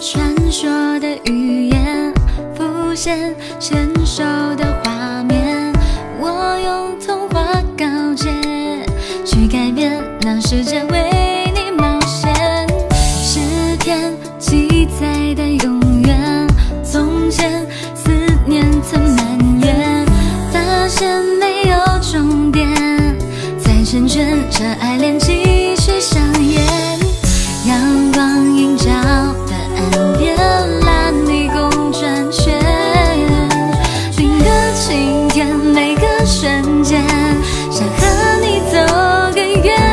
传说的语言浮现，牵手的画面，我用童话告诫，去改变，让世界为你冒险。诗篇记载的永远，从前思念曾蔓延，发现没有终点，再成全这爱恋继续上演。阳光映照的岸边，蓝霓虹转圈，定格晴天，每个瞬间，想和你走更远。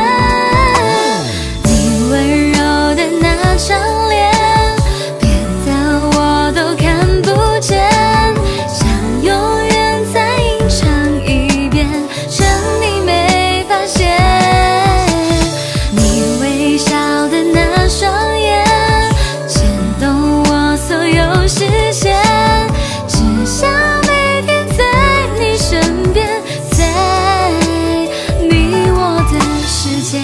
你温柔的那张脸，别的我都看不见，想永远再吟唱一遍，趁你没发现。你微笑的那双眼，牵动我所有视线，只想每天在你身边，在你我的世界。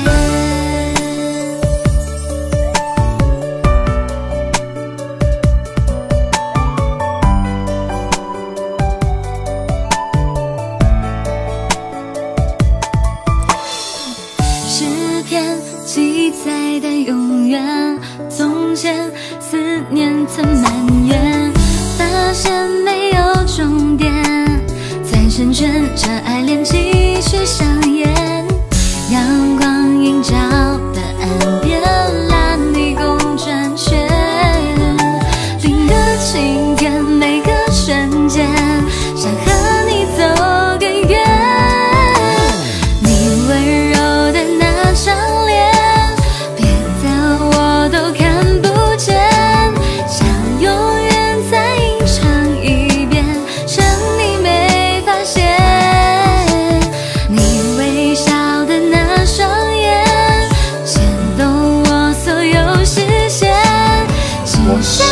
诗篇记载的永远，从前思念曾蔓延，发现没有终点，再成全这爱恋继续上演。阳光映照的岸边，蓝霓虹转圈，定格晴天，每个瞬间，想和你走更远。你温柔的那张脸，别的我都看不见，想永远再吟唱一遍，趁你没发现。你微笑的那双眼，牵动我所有视线，只想